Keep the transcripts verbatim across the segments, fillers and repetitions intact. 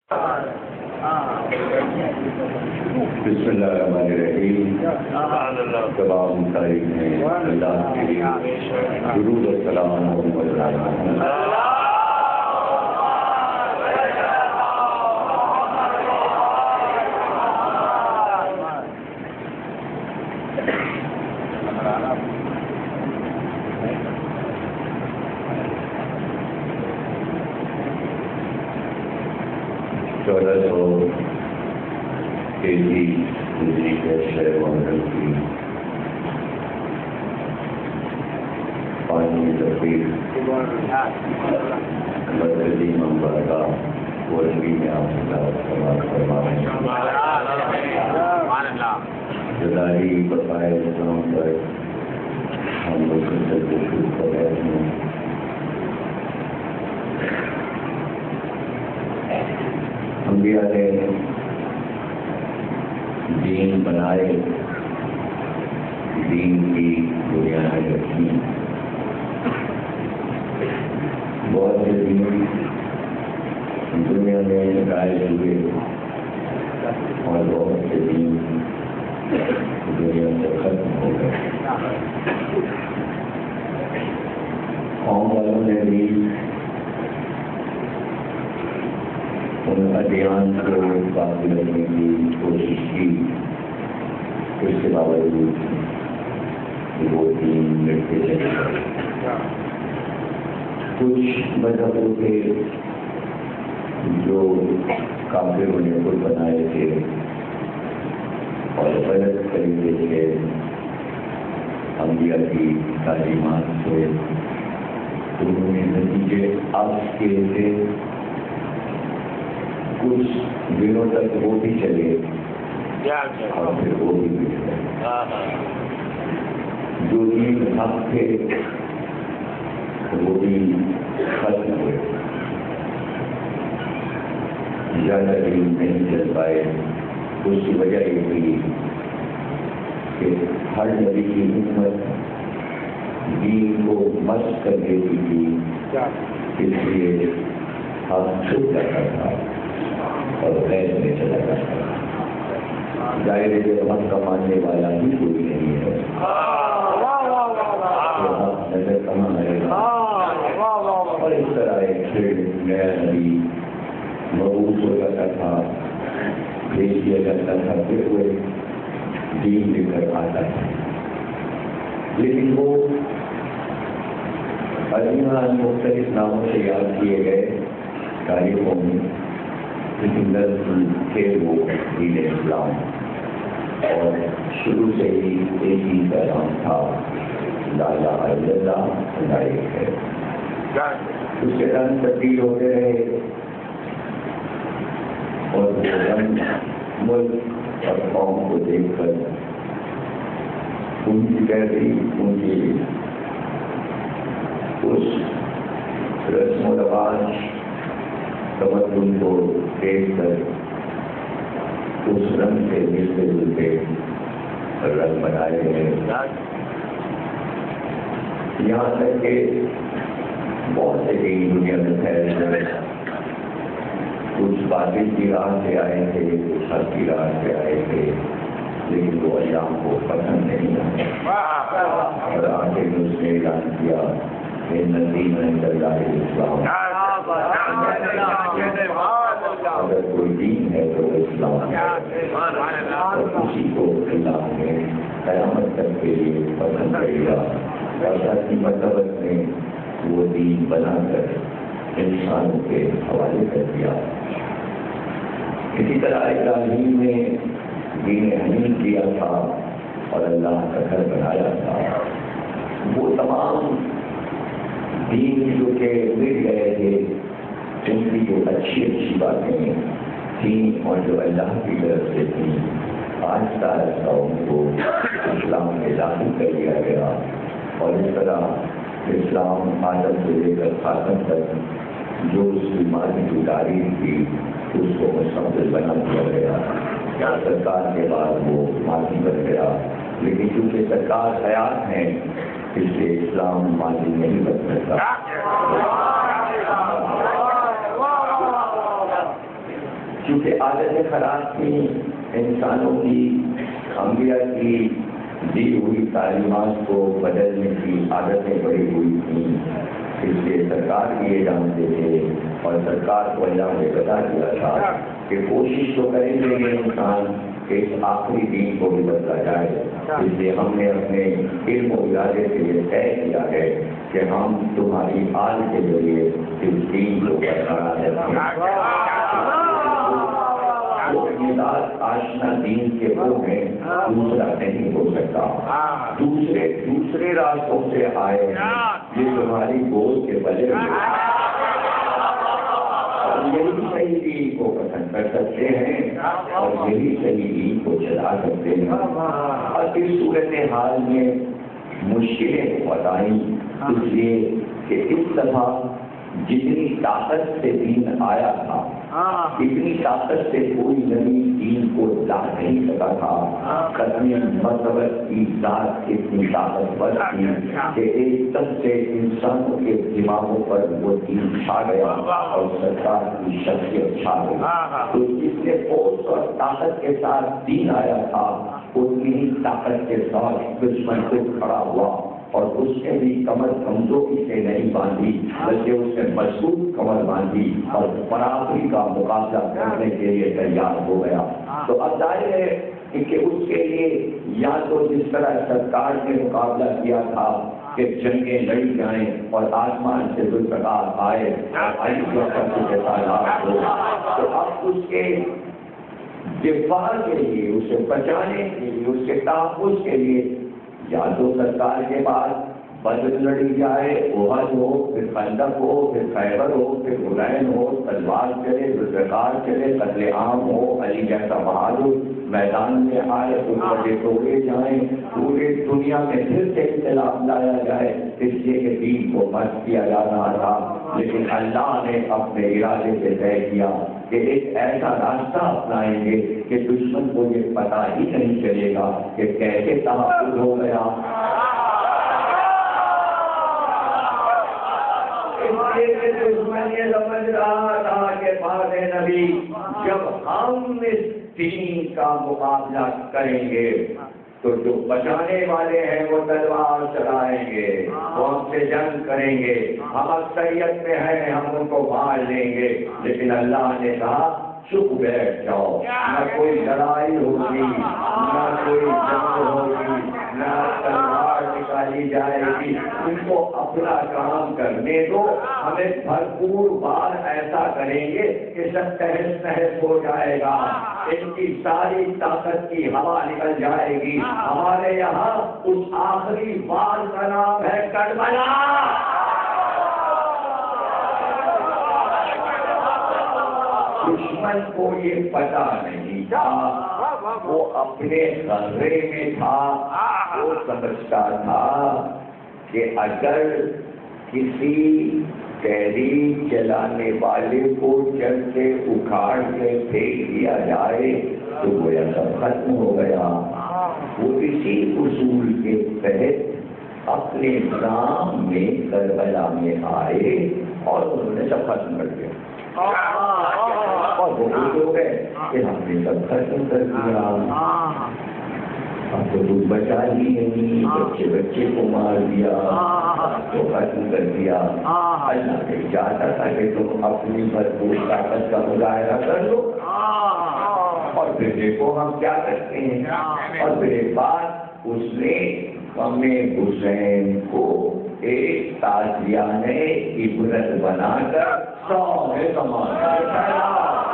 بسم اللہ الرحمن الرحیم. تمام تاریخ میں اللہ کے درود و سلام محمد چودہ سو تیزی ہجری کے شہر محرم کی پانچویں تقریر مرکزی ممبرکہ کورنگی میں آپ سماعت فرما رہے ہیں. جداری بقائے اسلام پر ہم لوگ شروع کر رہے ہیں. انبیاء نے دین بنائے، دین کی بنیادیں رکھی. بہت سے دین دنیا میں قائم ہوئے اور بہت سے دین دنیا سے ختم ہو گئے. قوم والوں نے بھی ان ادیان کو باقی رکھنے کی کوشش کی، اس کے باوجود وہ دین مٹتے چلے گئے. کچھ مذہبوں کے جو کافروں نے خود بنائے تھے اور غلط طریقے سے انبیاء کی تعلیمات سے انہوں نے نتیجے آپ کے تھے. کچھ دنوں تک وہ بھی چلے اور پھر وہ بھی مل گئے. جو دین حق تھے وہ بھی ختم ہوئے. زیادہ دین نہیں چل پائے. اس کی وجہ یہ تھی کہ ہر نبی کی حکمت دین کو مست کر دیتی تھی، اس لیے حق چھپ جاتا تھا اور غیر میں چلا جاتا ہے. ظاہر جو حق کا ماننے والا ہی کوئی نہیں ہے. نظر کہاں آئے گا؟ اور اس طرح ایک پھر نیا نبی مبعوث ہو جاتا تھا، بھیج دیا جاتا تھا، پھر وہ دین لے کر آتا تھا. لیکن وہ ادیان مختلف ناموں سے یاد کیے گئے تاریخوں میں، لیکن دراصل تھے وہ دین اسلام اور شروع سے ہی ایک ہی پیغام تھا، لا الہ الا اللہ اللہ ایک ہے. اس کے رنگ تبدیل ہوتے رہے اور وہ رنگ ملک اور قوم کو دیکھ کر ان کی تحریک، ان کی اس رسم و رواج تمدن کو دیکھ کر اس رنگ سے ملتے جلتے رنگ بنائے گئے. یہاں تک کہ بہت سے دین دنیا میں پھیل گئے. کچھ باطل کی راہ سے آئے تھے، کچھ حق کی راہ سے آئے تھے، لیکن وہ اللہ کو پسند نہیں آئے. اور آگے اس نے اعلان کیا ان الدین عند اللہ الاسلام. اگر کوئی دین ہے تو اسلام ہے اور اسی کو اللہ نے قیامت تک کے لیے پسند کرے گا. اور اپنی مرتبت میں وہ دین بنا کر انسانوں کے حوالے کر دیا. اسی طرح ابراہیم نے دین حنیف دیا تھا اور اللہ کا گھر بنایا تھا. وہ تمام دین جو کہ مل گئے تھے، ان کی جو اچھی اچھی باتیں تھیں اور جو اللہ کی طرف سے تھیں، آہستہ آہستہ ان کو اسلام میں داخل کر دیا گیا. اور اس طرح اسلام آدم سے لے کر خاتم تک جو اس بیماری کی تاریخ تھی اس کو مستقبل بنا دیا گیا. سرکار کے بعد وہ ماضی بن گیا، لیکن چونکہ سرکار حیات ہیں اس لیے اسلام ماضی نہیں بن سکتا. چونکہ عادتیں خراب تھیں انسانوں کی، انبیاء کی دی ہوئی تعلیمات کو بدلنے کی عادتیں بڑی ہوئی تھیں، اس لیے سرکار بھی یہ جانتے تھے اور سرکار کو اللہ نے بتا دیا تھا کہ کوشش تو کریں گے یہ انسان کہ اس آخری دین کو بھی بدلا جائے، اس لیے ہم نے اپنے علم و ارادے سے یہ طے کیا ہے کہ ہم تمہاری آل کے ذریعے اس دین کو برقرار رکھیں۔ آشنا دین کے وہ ہیں، دوسرا نہیں ہو سکتا، دوسرے دوسرے راستوں سے آئے یہ تمہاری گود کے بلے اور یہی صحیح دین کو پسند کر سکتے ہیں اور یہی صحیح دین کو چلا سکتے ہیں۔ اور اس صورت حال میں مشکلیں بتائیں اس لیے کہ اس دفعہ جتنی طاقت سے دین آیا تھا اتنی طاقت سے کوئی نبی دین کو لا نہیں سکا تھا۔ ختم مسبت کی ذات اتنی طاقتور تھی کہ ایک دم سے انسانوں کے دماغوں پر وہ دین چھا گیا اور سرکار کی شخصیت چھا گئی۔ تو جس نے فوج اور طاقت کے ساتھ دین آیا تھا اتنی ہی طاقت کے ساتھ دشمن کو کھڑا ہوا اور اس نے بھی کمر کمزوری سے نہیں باندھی بلکہ اس نے مضبوط کمر باندھی اور برابری کا مقابلہ کرنے کے لیے تیار ہو گیا۔ تو اب ظاہر ہے کہ اس کے لیے یا تو جس طرح سرکار نے مقابلہ کیا تھا کہ جنگیں لڑی جائیں اور آسمان سے ذوالفقار آئے کے ساتھ ہو، تو اب اس کے دفاع کے لیے، اسے بچانے کے لیے، اس کے تحفظ کے لیے یا تو سرکار کے بعد بدر لڑی جائے، احد ہو، پھر خندق ہو، پھر خیبر ہو، پھر حنین ہو، تلوار چلے، ذوالفقار چلے، قتل عام ہو، علی جیسا بہادر میدان میں آئے، بڑے توڑے جائیں، پورے دنیا میں پھر سے انقلاب لایا جائے، اس لیے کہ دین کو مست کیا جا رہا تھا۔ لیکن اللہ نے اپنے ارادے سے طے کیا کہ ایک ایسا راستہ اپنائیں گے کہ دشمن کو یہ پتہ ہی نہیں چلے گا کہ کیسے تحفظ ہو گیا۔ دشمن یہ سمجھ رہا تھا کہ بعد نبی جب ہم اس دین کا مقابلہ کریں گے تو جو بچانے والے ہیں وہ تلوار چلائیں گے، وہ ہم سے جنگ کریں گے، ہم اکثریت میں ہیں ہم ان کو مار لیں گے۔ لیکن اللہ نے کہا چپ بیٹھ جاؤ، نہ کوئی لڑائی ہوگی، نہ کوئی جنگ ہوگی، نہ تلوار نکالی جائے گی، ان کو اپنا کام کرنے دو، ہمیں بھرپور بار ایسا کریں گے کہ سب تہس نہس ہو جائے گا، ان کی ساری طاقت کی ہوا نکل جائے گی۔ ہمارے یہاں اس آخری بار کا نام ہے کربلا۔ دشمن کو یہ پتا نہیں تھا، وہ اپنے غرے میں تھا، وہ سمجھتا تھا کہ اگر کسی تحریک چلانے والے کو جڑ سے اکھاڑ کے پھینک دیا جائے تو گویا سب ختم ہو گیا۔ وہ اسی اصول کے تحت اپنے نام میں کربلا میں آئے اور انہوں نے سب ختم کر دیا اور وہ ہو گئے کہ ہم نے سب ختم کر دیا، اب تو کچھ بچا ہی نہیں، بچے بچے کو مار دیا تو ختم کر دیا۔ اللہ نے چاہتا تھا کہ تم اپنی بھرپور طاقت کا مظاہرہ کر لو اور پھر دیکھو ہم کیا کرتے ہیں۔ اور پھر ایک بات اس نے غم حسین کو ایک تازیانہ عبرت بنا کر سارے زمانے میں پھیلا۔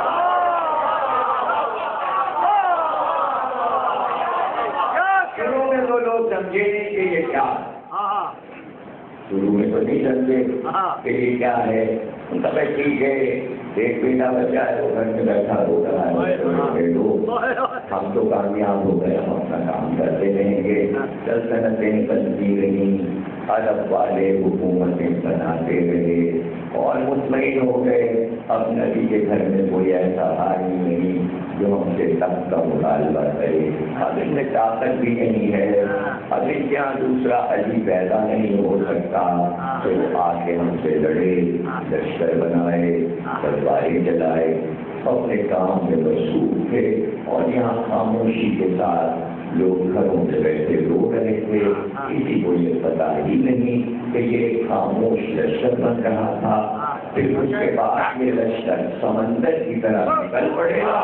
شروع میں تو لوگ سمجھے نہیں کہ یہ کیا ہے، شروع میں تو نہیں سمجھے کہ یہ کیا ہے، ان کا بھائی ٹھیک ہے ایک بیٹا بچہ ہے وہ گھر میں بیٹھا ہو رہا ہے، ہم تو کامیاب ہو گئے، ہم اپنا کام کرتے رہیں گے، سلطنتیں بنتی رہیں، عرب والے حکومتیں بناتے رہے اور مطمئن ہو گئے اب نبی کے گھر میں کوئی ایسا حالی نہیں جو ہم سے تخت کا مطالبہ کرے، اب ان میں طاقت بھی نہیں ہے، اب ان کے یہاں دوسرا علی پیدا نہیں ہو سکتا، تو وہ آ کے ہم سے لڑے، لشکر بنائے، تلواریں چلائے۔ اپنے کام میں مصروف تھے اور یہاں خاموشی کے ساتھ لوگ گھروں میں بیٹھے رو رہے تھے. کسی کو یہ پتا ہی نہیں کہ یہ خاموش لشکر بن رہا تھا. پھر اس کے بعد یہ لشکر سمندر کی طرح نکل پڑے گا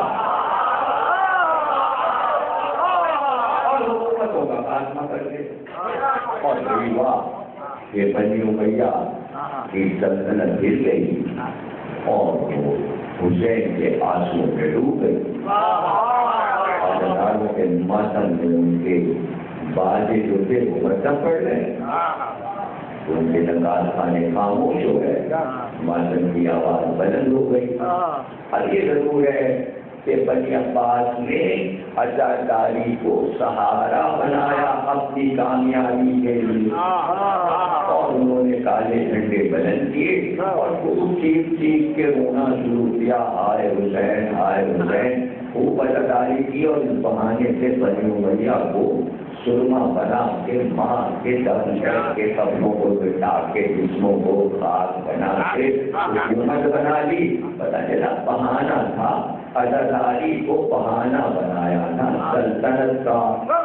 اور حکومتوں کا خاتمہ کر دے. اور یہی ہوا کہ بنی امیہ کی سلطنت گر گئی اور وہ حسین کے آنسو میں ڈوب گئی. اور ہزاروں کے ماتم میں ان کے بازے جو تھے وہ مرتب پڑ گئے. ان کے نکال خانے خاموش ہو گئے. ماتم کی آواز بلند ہو گئی. اب یہ ضرور ہے کہ بنی عباس نے عزاداری کو سہارا بنایا اپنی کامیابی کے لیے اور انہوں نے کالے جھنڈے بلند کیے اور خوب چیخ چیخ کے رونا شروع کیا. ہائے حسین ہائے حسین. خوب عزاداری کی اور اس بہانے سے بنی امیہ کو سرما بنا کے مار کے دم کر کے قبروں کو بٹا کے جسموں کو خاک بنا کے حکومت بنا لی. پتہ چلا بہانہ تھا. عزاداری کو بہانہ بنایا تھا سلطنت کا.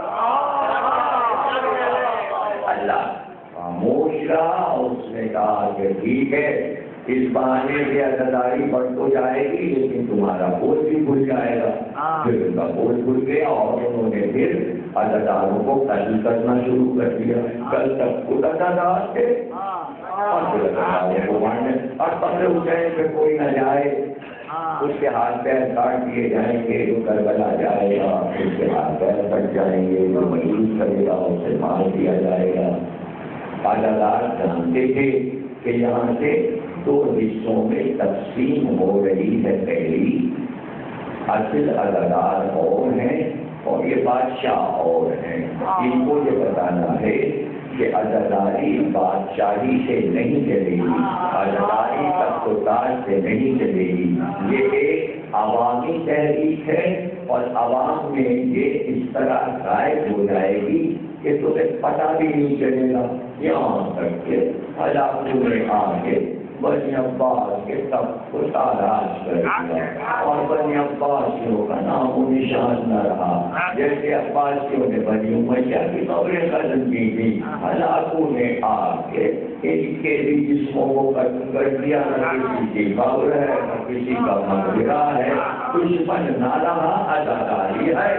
اللہ خاموش رہا. اس نے کہا کہ ٹھیک ہے اس بہانے سے عزاداری بڑھ تو جائے گی لیکن تمہارا بوجھ بھی بھول جائے گا. پھر ان کا بوجھ بھول گیا اور انہوں نے پھر عزاداروں کو قتل کرنا شروع کر دیا. کل تک خود عزادار تھے اور پھر عزاداروں کو مارنے. اور قبر حسین پہ کوئی نہ جائے اس کے ہاتھ پیر کاٹ دیے جائیں گے. جو کربلا جائے گا اس کے ہاتھ پیر کٹ جائیں گے. جو مجبور کرے گا اسے مار دیا جائے گا. عزادار جانتے تھے کہ یہاں سے دو حصوں میں تقسیم ہو رہی ہے. پہلی اصل عزادار اور ہیں اور یہ بادشاہ اور ہیں. ان کو یہ بتانا ہے کہ عزاداری بادشاہی سے نہیں چلے گی. عزاداری تخت و تاج سے نہیں چلے گی. یہ ایک عوامی تحریک ہے اور عوام میں یہ اس طرح غائب ہو جائے گی کہ تمہیں پتہ بھی نہیں چلے گا. یہاں تک کہ علاقوں میں آ کے بنی عباس کے سب کو تاراج کر دیا اور بنی عباسیوں کا نام و نشان نہ رہا. جیسے عباسیوں نے بنی امیہ کی قبریں قتل کی تھی. علاقوں نے آ کے ان کے بھی جسموں کو قتل کر دیا. نہ کسی کی قبر ہے نہ کسی کا مقبرہ ہے. دشمن نہ رہا عزاداری ہے.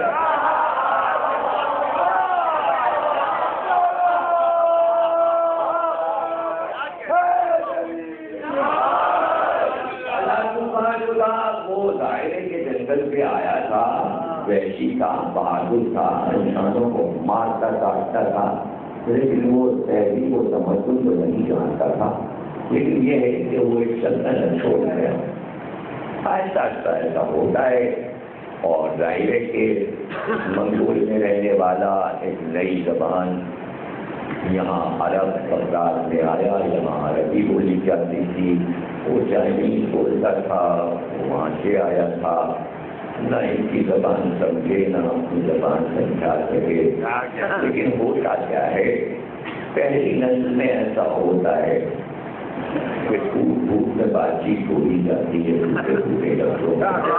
وہ دائرے کے جنگل پہ آیا تھا. وحشی تھا, بہادر تھا, انسانوں کو مارتا کاٹتا تھا لیکن وہ تہذیب و تمدن کو نہیں جانتا تھا. لیکن یہ ہے کہ وہ ایک سلطنت چھوڑ گیا. آہستہ آہستہ ایسا ہوتا ہے اور دائرے کے منگول میں رہنے والا ایک نئی زبان یہاں عرب بغداد میں آیا. یہاں عربی بولی جاتی تھی. وہ چائنیز بولتا تھا. وہاں سے آیا تھا. نہ ان کی زبان سمجھے نہ اپنی زبان سمجھا سکے. لیکن ہوتا کیا ہے پہلی نسل میں ایسا ہوتا ہے کہ پھوٹ پھوٹ میں بات چیت ہوئی جاتی ہے. ٹوٹے ٹوٹے لفظوں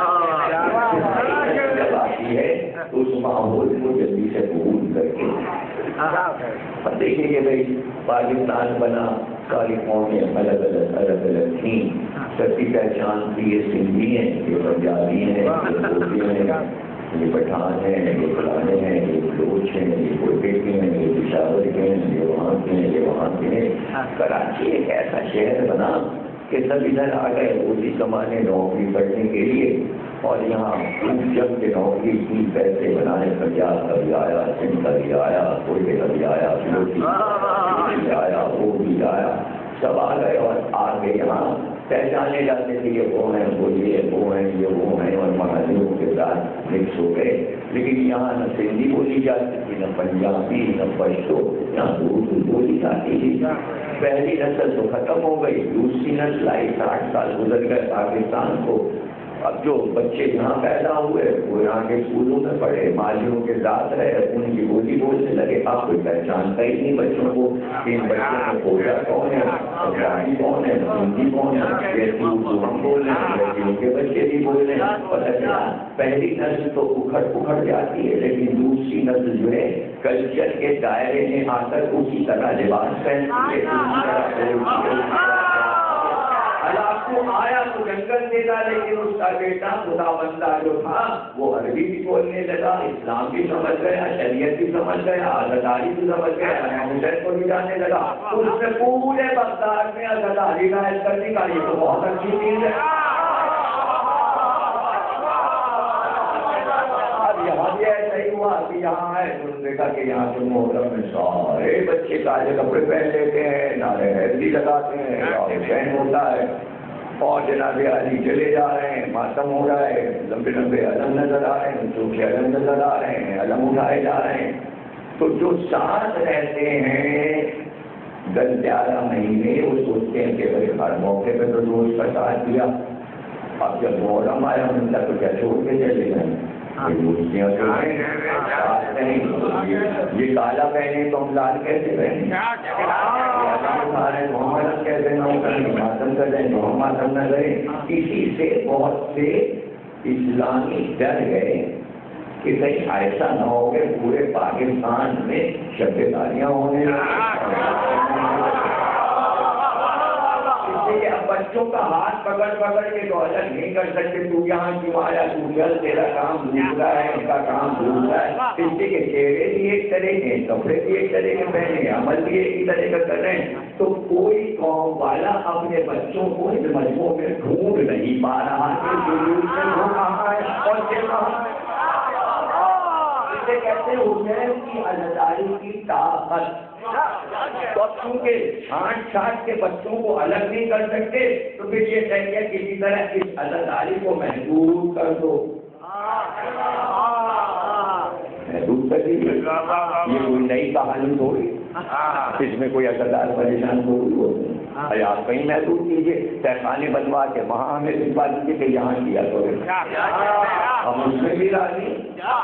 جب آتی ہے تو اس ماحول کو جلدی سے قبول کر کے اب دیکھیں کہ بھائی پاکستان بنا. ساری قومیں الگ الگ الگ الگ تھیں. سب کی پہچان تھی یہ سندھی ہیں, یہ پنجابی ہیں, یہ بوڈی ہیں, یہ پٹھان ہیں, یہ فلانے ہیں, یہ بلوچ ہیں, یہ کوئٹے کے ہیں, یہ پشاور کے ہیں, یہ وہاں کے ہیں, یہ وہاں کے ہیں. کراچی ایک ایسا شہر بنا کہ سب ادھر آ گئے اسی زمانے نوکری کرنے کے لیے. اور یہاں جب کہ نوکری کی پیسے بنائے. پنجاب کا بھی آیا, سندھ کا بھی آیا, کوئٹے کا بھی آیا, بلوچی بھی آیا, وہ بھی آیا. سب آ گئے اور آگے یہاں پہچانے جاتے تھے یہ وہ ہیں, وہ یہ وہ ہیں, یہ وہ ہیں اور مہاجروں کے ساتھ مکس ہو گئے. لیکن یہاں نہ سندھی بولی جاتی تھی, نہ پنجابی, نہ پشتو, نہ اردو بولی جاتی تھی. پہلی نسل تو ختم ہو گئی. دوسری نسل آئی, ساٹھ سال گزر گئے پاکستان کو. اب جو بچے یہاں پیدا ہوئے وہ یہاں کے اسکولوں میں پڑھے، مالیوں کے ساتھ رہے، ان کی بولی بولنے لگے، آپ کوئی پہچانتا ہی نہیں بچوں کو، ان بچوں میں پوجا کون ہے، پنجابی کون ہے، ہندی کون ہے، جیسے اردو ہم بول رہے ہیں ویسے ان کے بچے بھی بول رہے ہیں. پتہ چلا پہلی نسل تو اکھڑ اکھڑ جاتی ہے، لیکن دوسری نسل جو ہے کلچر کے دائرے میں آ کر اسی طرح لباس پہنتی ہے، اسی طرح اللہ کو آیا تو جنگل دے گا، لیکن اس کا بیٹا خدا بندہ جو تھا وہ عربی بھی بولنے لگا، اسلام بھی سمجھ گیا، شریعت بھی سمجھ گیا، آزاداری بھی سمجھ گیا، حسین کو بھی جاننے لگا. اس نے پورے بغداد میں آزاداری رائج کر دی. یہ تو بہت اچھی چیز ہے. اب یہاں بھی ایسا ہی ہوا کہ یہاں ہے تو دیکھا کہ یہاں تو محرم میں سارے بچے کالے کپڑے پہن لیتے ہیں، نعرے حیدری لگاتے ہیں، حسین ہوتا ہے، اور جناب علی چلے جا رہے ہیں، ماتم ہو رہا ہے، لمبے لمبے علم نظر آ رہے ہیں، چوکھے علم نظر آ رہے ہیں، علم اٹھائے جا رہے ہیں. تو جو ساتھ رہتے ہیں دس گیارہ مہینے وہ سوچتے ہیں کہ بھائی ہر موقع پہ تو دوست کا ساتھ دیا، اب جب محرم آیا ان کا تو کیا چھوڑ کے چلے گئے. دوستیاں تو نہیں، یہ کالا پہنے تو ہم لال کیسے پہنے، محمد کیسے نہ ماتم کر رہے ہیں، ماتم نہ کریں. اسی سے بہت سے اسلامی ڈر گئے کہ کہیں ایسا نہ ہو کہ پورے پاکستان میں شب داریاں ہونے کہ اب بچوں کا ہاتھ پکڑ پکڑ کے تو الگ نہیں کر سکتے، تو یہاں کیوں آیا، تو چل تیرا کام دوسرا ہے، ان کا کام دوسرا ہے. اس کے چہرے بھی ایک طرح کے، کپڑے بھی ایک طرح کے پہنے، عمل بھی ایک ہی طرح کا کر رہے ہیں. تو کوئی قوم والا اپنے بچوں کو اس مجموعوں میں ڈھونڈ نہیں پا رہا کہ وہ کہاں ہے اور کہاں ہے. اسے کہتے ہیں حسین کی آزاداری کی طاقت. تو اب چونکہ چھانٹ چھانٹ کے بچوں کو الگ نہیں کر سکتے تو پھر یہ کہہ کسی طرح اس آزاداری کو محدود کر دو. محدود کر دیجیے، یہ کوئی نئی کہانی تھوڑی، اس میں کوئی اثردار پریشان تھوڑی ہوتی ہے. آپ کہیں محدود کیجیے، تہخانے بنوا کے وہاں ہمیں دکھوا دیجیے کہ یہاں کیا تو ہم اس میں بھی راضی.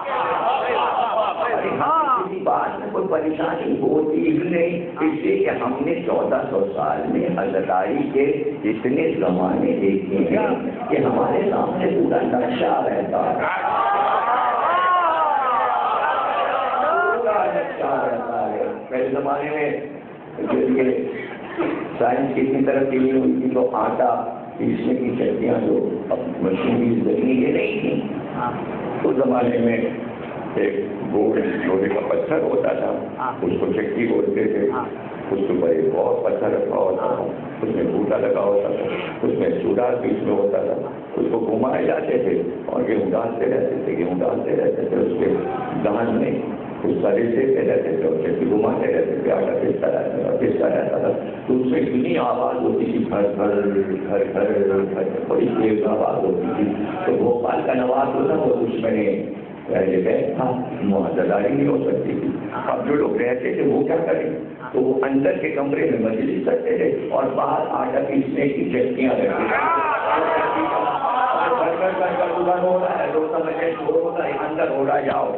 کسی بات میں کوئی پریشانی ہوتی ہی نہیں، اس لیے کہ ہم نے چودہ سو سال میں آزاداری کے اتنے زمانے دیکھے ہیں کہ ہمارے سامنے پورا نقشہ رہتا ہے، پورا نقشہ رہتا ہے. پہلے زمانے میں سائنس کتنی طرف کی ہوئی تھی تو آٹا پیسنے کی چٹیاں جو مشینری ذریعے نہیں تھیں، اس زمانے میں ایک گول لوہے کا پتھر ہوتا تھا، اس کو چکی بولتے تھے، اس کے اوپر ایک بہت پتھر رکھا ہوتا تھا، اس میں بوٹا لگا ہوتا تھا، اس میں چوڑا بیچ میں ہوتا تھا، اس کو گھمائے جاتے تھے اور گیہوں ڈالتے رہتے تھے گیہوں ڈالتے رہتے تھے اس کے دان میں اس سارے دیتے رہتے تھے اور چکی گھماتے رہتے تھے، آٹا پستا رہتا تھا پستا رہتا تھا. تو اس میں اتنی آواز ہوتی تھی، گھر گھر گھر گھر گھر بڑی تیز آواز ہوتی تھی. تو بھوپال کا نواز ہوتا وہ اس میں پہلے تھا، آزاداری نہیں ہو سکتی تھی. اب جو لوگ رہتے تھے وہ کیا کریں، تو وہ اندر کے کمرے میں مجلس کرتے تھے اور باہر آٹا پیسنے کی چٹیاں رہتی تھیں. دکان ہو رہا ہے، لوگ سمجھے شور ہوتا ہے، اندر ہو رہا ہے، جاؤ.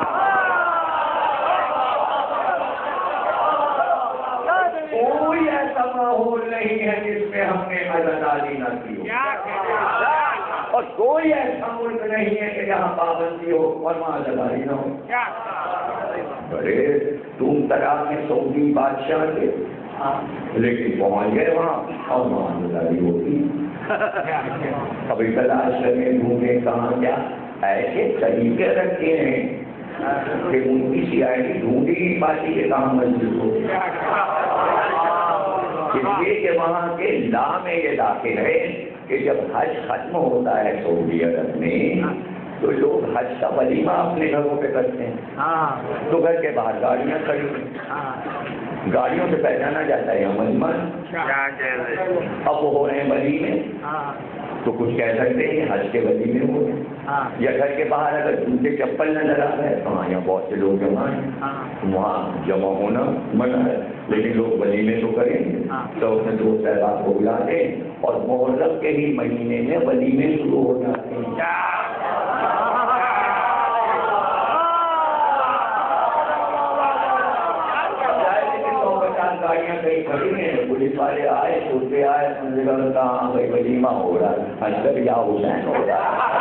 کوئی ایسا ماحول نہیں ہے جس میں ہم نے آزاداری نہ کی ہو، اور کوئی ایسا ملک نہیں ہے کہ جہاں پابندی ہو اور وہاں آزاداری نہ ہو. بڑے دھوم تراز میں سعودی بادشاہ تھے، لیکن پہنچ گئے وہاں اور وہاں آزاداری ہوتی. ابھی تلاش کرنے ڈھونڈے کہاں کیا ایسے طریقے رکھے ہیں کہ ان کی سی آئی ڈی ڈھونڈی نہیں پاتی کہ کہاں مسجد ہو. اس لیے کہ وہاں کے لا میں یہ داخل ہے کہ جب حج ختم ہوتا ہے سعودی عرب میں تو لوگ حج کا ولیمہ اپنے گھروں پہ کرتے ہیں. تو گھر کے باہر گاڑیاں کھڑی ہیں، گاڑیوں سے پہچانا جاتا ہے مجمن. اب وہ ہو رہے ہیں ولیمے تو کچھ کہہ سکتے ہیں حج کے ولیمے ہو رہے ہیں، یا گھر کے باہر اگر جوتے چپل نظر آ رہے ہیں تو ہاں یہاں بہت سے لوگ جمع ہیں، وہاں جمع ہونا منع ہے، لیکن لوگ ولیمے تو کریں گے. تو اپنے دوست احباب کو بلاتے اور محرم کے ہی مہینے میں ولیمے شروع ہو جاتے ہیں. گاڑیاں کہیں کھڑی ہیں, پولیس والے آئے, چھوٹے آئے, سمجھے گا کہاں بھائی ولیمہ ہو رہا ہے, حضرت یا حسین ہو رہا ہے.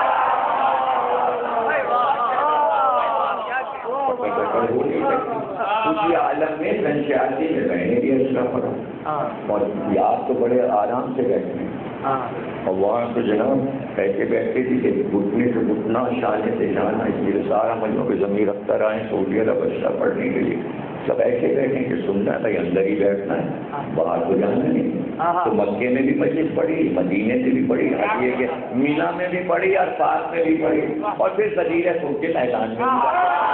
اسی عالم میں سنشیاتی میں رہنے بھی اچھا پڑا, اور یاد تو بڑے آرام سے بیٹھے ہیں. اور وہاں تو جناب ایسے بیٹھے تھی کہ گھٹنے سے گھٹنا, شانے سے شانہ, اس لیے سارا مجھوں کے ضمیر اختر آئے سعودی عرب اشرا پڑھنے کے لیے. سب ایسے بیٹھے کہ سننا ہے بھائی, اندر ہی بیٹھنا ہے, باہر تو جانا نہیں. تو مکے میں بھی مسجد پڑھی, مدینے سے بھی پڑھی, یہ کہ مینا میں بھی پڑھی, اور پاک میں بھی پڑھی, اور پھر غدیر خود کے میدان میں بھی پڑھی.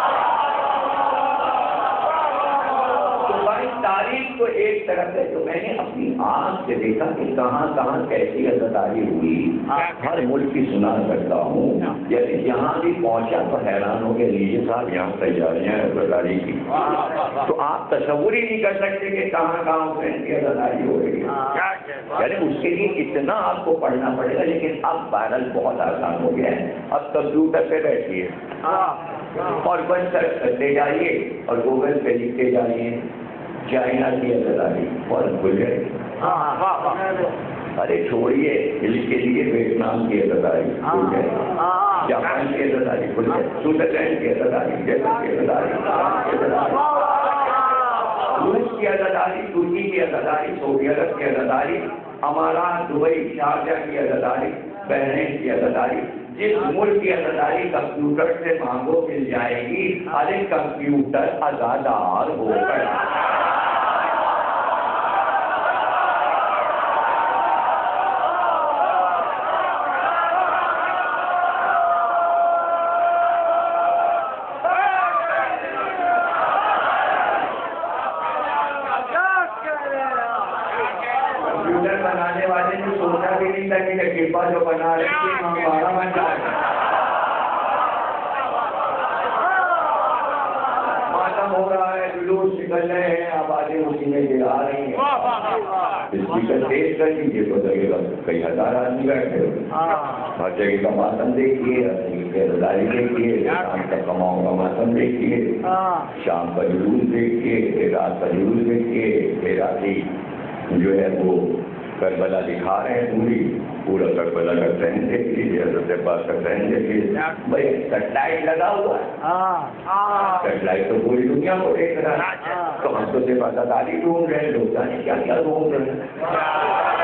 تاریخ تو ایک طرف ہے, جو میں نے اپنی آنکھ سے دیکھا کہ کہاں کہاں کیسی عزاداری ہوئی, ہر ملک کی سنا کرتا ہوں. یعنی جہاں بھی پہنچا تو حیران ہو گئے, لیجیے صاحب یہاں تیاریاں ہیں عزاداری کی, تو آپ تصور ہی نہیں کر سکتے کہ کہاں کہاں حسین کی عزاداری ہو رہی ہے. یعنی اس کے لیے کتنا آپ کو پڑھنا پڑے گا, لیکن اب بہرحال بہت آسان ہو گیا ہے. اب کمپیوٹر پہ بیٹھیے اور بن کر کرتے جائیے, اور گوگل پہ لکھتے جائیے چائنا کی عزاداری, اور بھول گئے. ارے چھوڑیے, دل کے لیے ویتنام کی عزاداری بھول گئے, جاپان کی عزاداری بھول گئے, سوئٹزرلینڈ کی عزاداری, جرمن کی عزاداری, روس کی عزاداری, ترکی کی عزاداری, سعودی عرب کی عزاداری, امارات, دبئی, شارجہ کی عزاداری, بحرین کی عزاداری. جس ملک کی عزاداری کمپیوٹر سے مانگو مل جائے گی. ارے کمپیوٹر عزادار ہو کر جو بنا رہے ہیں ہمارا بن جائے گا. ماتم ہو رہا ہے, جلوس نکل رہے ہیں, آبادی اسی میں گرا رہی ہیں. اسپیکر تیز کر دیجیے تو لگے گا کئی ہزار آدمی بیٹھے ہو. ہر جگہ کا ماتم دیکھیے, ہر جگہ کی عزاداری دیکھیے, شام کا کماؤں کا ماتم دیکھیے, شام کا جلوس دیکھیے, رات کا جلوس دیکھیے. پھر آتی جو ہے وہ کربلا دکھا رہے ہیں, پوری پورا کربلا کا ٹرین دیکھ لیجیے, حضرت عباس کا ٹرین دیکھ لیجیے. بھائی سیٹ لائٹ لگا ہوا ہے, سیٹ لائٹ تو پوری دنیا کو دیکھ رہا ہے. تو ہم تو صرف عزاداری ڈھونڈ رہے ہیں, لوگ جانے کیا کیا ڈھونڈ رہے ہیں.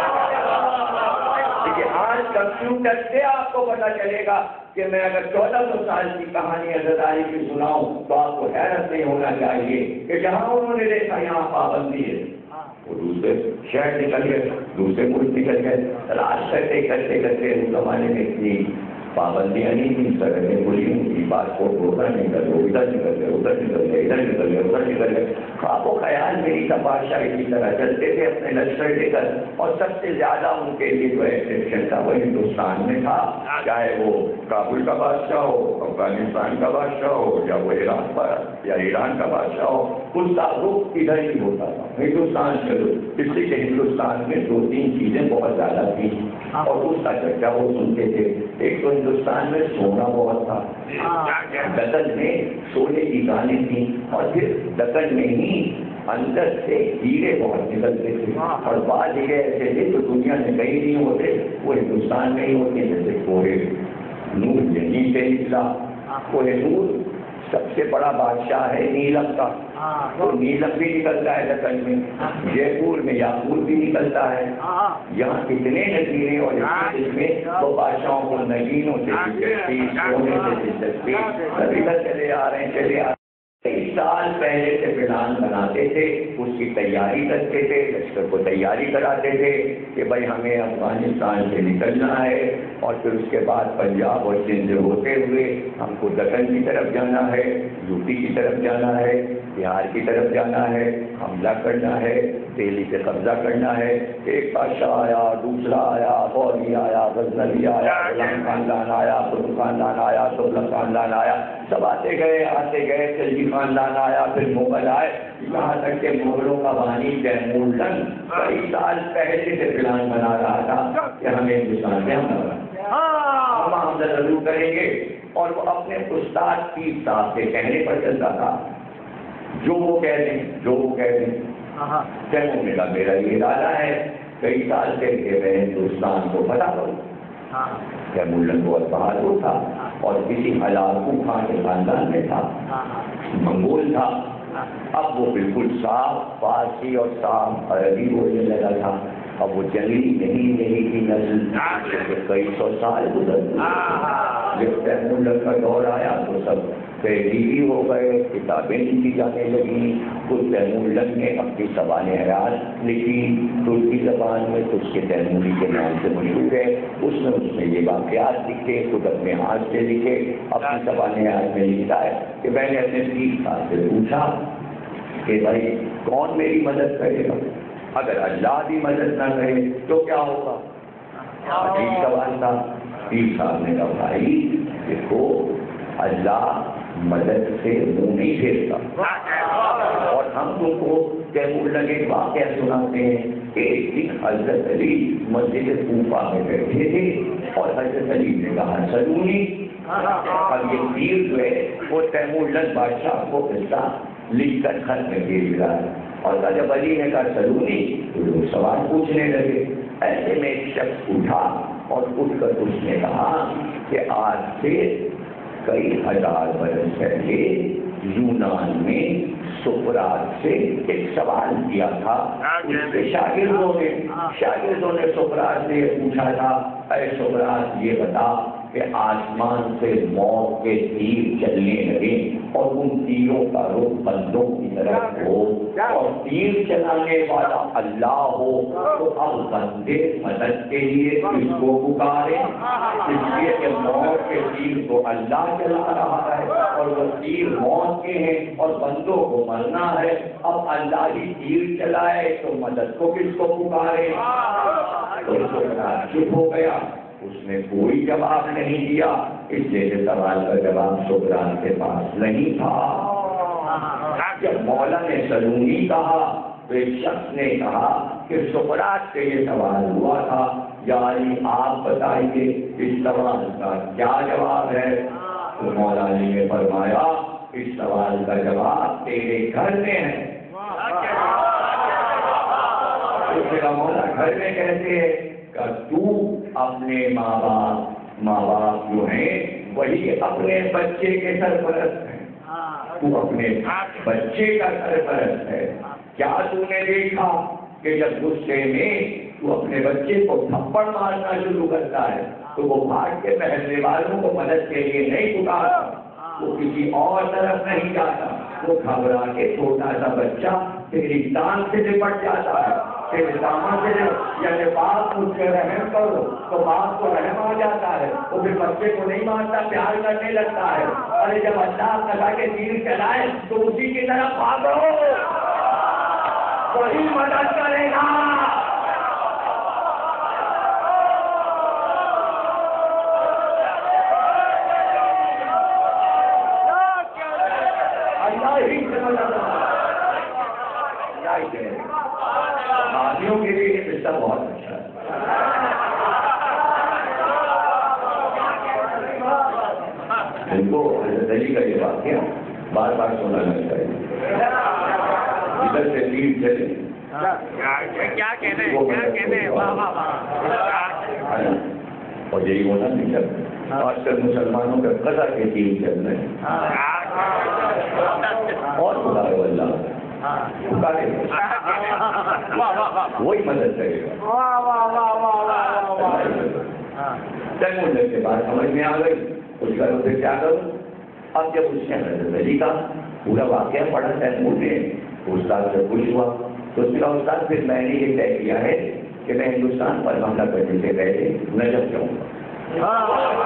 آج کمپیوٹر سے آپ کو پتا چلے گا کہ میں اگر چودہ سو سال کی کہانی عزاداری کی سناؤں تو آپ کو حیرت نہیں ہونا چاہیے کہ جہاں انہوں نے دیکھا یہاں پابندی ہے, وہ دوسرے شہر نکل گئے, دوسرے ملک نکل گئے. تلاش کرتے کرتے کرتے اس زمانے میں اتنی پابندیاں نہیں تھیں, سرحدیں کھلی نہیں تھی, پاسپورٹ ہوتا نکل گئے, ادھر نکل گئے, ادھر نکل گئے, ادھر نکل گئے, ادھر نکل گئے. خواب و خیال میری کا بادشاہ اسی طرح چلتے تھے اپنے لشکر لے کر, اور سب سے زیادہ ان کے لیے جو ایکسیپشن تھا وہ ہندوستان میں تھا. چاہے وہ کابل کا بادشاہ ہو, افغانستان کا بادشاہ ہو, یا وہ عراق پر یا ایران کا بادشاہ ہو, اس کا رخ ادھر ہی ہوتا تھا, ہندوستان سے رخ. اس لیے کہ ہندوستان میں دو تین چیزیں بہت زیادہ تھیں اور اس کا چرچا وہ سنتے تھے. ایک تو ہندوستان میں سونا بہت تھا, دکن میں سونے کی کانیں تھیں, اور پھر دکن میں ہی اندر سے ہیرے بہت نکلتے تھے, اور بعض ہیرے ایسے تھے جو دنیا میں کہیں نہیں ہوتے, وہ ہندوستان میں ہی ہوتے. جیسے کوہ نور یہیں سے نکلا. کوہ نور سب سے بڑا بادشاہ ہے نیلم کا, تو نیلم بھی نکلتا ہے دکن میں. جے پور میں یاقوت بھی نکلتا ہے. یہاں کتنے نظیریں اور اس میں تو بادشاہوں کو نگینوں سے دلچسپی, سونے سے دلچسپی, ادھر چلے آ رہے ہیں چلے آ رہے ہیں. کئی سال پہلے سے پلان بناتے تھے, اس کی تیاری کرتے تھے, لشکر کو تیاری کراتے تھے کہ بھائی ہمیں افغانستان سے نکلنا ہے, اور پھر اس کے بعد پنجاب اور سندھ ہوتے ہوئے ہم کو دکن کی طرف جانا ہے, یو پی کی طرف جانا ہے, بہار کی طرف جانا ہے, حملہ کرنا ہے, دہلی سے قبضہ کرنا ہے. ایک بادشاہ آیا, دوسرا آیا, غوری آیا, غزنوی آیا, غلام خاندان آیا, قطب خاندان آیا, تغلق خاندان آیا, سب آتے گئے آتے گئے، خلجی خاندان آیا، پھر مغل آئے، یہاں تک کہ مغلوں کا بانی تیمور لنگ کئی سال پہلے سے پلان بنا رہا تھا کہ ہمیں ہندوستان میں ہم حملہ ضرور کریں گے، اور وہ اپنے استاد پیر صاحب کے کہنے پر چلتا تھا، جو وہ کہہ دیں جو وہ کہہ دیں۔ تیمور نے کہا میرا یہ ارادہ ہے کئی سال سے کہ میں ہندوستان کو فتح کروں۔ تیمور لنگ بہت بہادر تھا اور کسی ہلاکو خان کے خاندان میں تھا، منگول تھا۔ اب وہ بالکل صاف فارسی اور صاف عربی بولنے لگا تھا۔ اب وہ جنگلی نہیں رہی تھی نسل، کئی سو سال گزر گئے۔ جب تیمور لنگ کا دور آیا تو سب تحریری ہو گئے، کتابیں لکھی جانے لگیں۔ کچھ تیمور لنگ نے اپنی زبان حیات لکھی ترکی زبان میں، کچھ کے تیموری کے نام سے مشہور ہے، اس میں اس نے یہ واقعات لکھے، خود اپنے ہاتھ سے لکھے، اپنی زبان حیات میں لکھتا ہے کہ میں نے اپنے پیر صاحب سے پوچھا کہ بھائی کون میری مدد کرے گا، اگر اللہ بھی مدد نہ کرے تو کیا ہوگا؟ عجیب سوال تھا۔ پیر صاحب نے کہا بھائی دیکھو اللہ مدد سے منہ نہیں پھیرتا، اور ہم تم کو تیمور لنگ ایک واقعہ سناتے ہیں کہ ایک دن حضرت علی مسجد کوفہ میں بیٹھے تھے اور حضرت علی نے کہا سلونی۔ اب یہ پیر جو ہے وہ تیمور لنگ بادشاہ کو قصہ لکھ کر خط میں بھیج رہا ہے، اور جب علی نے کہا سلونی تو لوگ سوال پوچھنے لگے۔ ایسے میں ایک شخص اٹھا اور اٹھ کر اس نے کہا کہ آج سے کئی ہزار برس پہلے یونان میں سقراط سے ایک سوال کیا تھا، اس کے شاگردوں نے شاگردوں نے سقراط سے یہ پوچھا تھا، اے سقراط یہ بتا کہ آسمان سے موت کے تیر چلنے لگے اور ان تیروں کا رخ بندوں کی طرف ہو اور تیر چلانے والا اللہ ہو، تو اب بندے مدد کے لیے اس کو پکارے، اس لیے کہ موت کے تیر کو اللہ چلا رہا ہے اور وہ تیر موت کے ہیں اور بندوں کو مرنا ہے، اب اللہ ہی تیر چلائے تو مدد کو کس کو پکارے؟ تو چپ ہو گیا، اس نے کوئی جواب نہیں دیا، اس لیے سوال کا جواب سقراط کے پاس نہیں تھا۔ جب مولا نے سلونی کہا تو ایک شخص نے کہا کہ سقراط سے یہ سوال ہوا تھا، یعنی آپ بتائیے اس سوال کا کیا جواب ہے؟ تو مولا علی نے فرمایا اس سوال کا جواب تیرے گھر میں ہے۔ تو مولا گھر میں کہتے ہیں کہ تو اپنے ماں باپ ماں باپ جو ہیں وہی اپنے بچے کے سرپرست ہیں، تو اپنے بچے کا سرپرست ہے۔ کیا تو نے دیکھا کہ جب غصے میں تو اپنے بچے کو تھپڑ مارنا شروع کرتا ہے تو وہ بھاگ کے محلے والوں کو مدد کے لیے نہیں پکارتا، وہ کسی اور طرف نہیں جاتا، وہ گھبرا کے چھوٹا سا بچہ تیری ٹانگ سے لپٹ جاتا ہے، تیرے دامن سے یعنی باپ مجھ سے رحم کرو تو باپ کو رحم آ جاتا ہے، وہ پھر بچے کو نہیں مانتا، پیار کرنے لگتا ہے۔ ارے جب اللہ تعالیٰ کے تیر چلائے تو اسی کی طرف بھاگو، وہی مدد کرے گا۔ شادیوں کے لیے یہ قصہ بہت اچھا ہے۔ ان کو حضرت علی کا یہ واقعہ بار بار سنانا چاہیے۔ ادھر سے تیر چلے کیا کہنے کہنے اور یہی ہونا نہیں چلتا، آج کل مسلمانوں کا قضا کے تیر چل رہے ہیں اور خدا اللہ وہی مدد کرے گا۔ تیمور لنگ کے بعد سمجھ میں آ گئی اس کا پھر کیا کروں۔ اب جب اس نے حضرت علی کا پورا واقعہ پڑھا تیمور نے، استاد سے خوش ہوا تو اس کا استاد پھر میں نے یہ طے کیا ہے کہ میں ہندوستان پر حملہ کرنے سے پہلے نجف جاؤں گا۔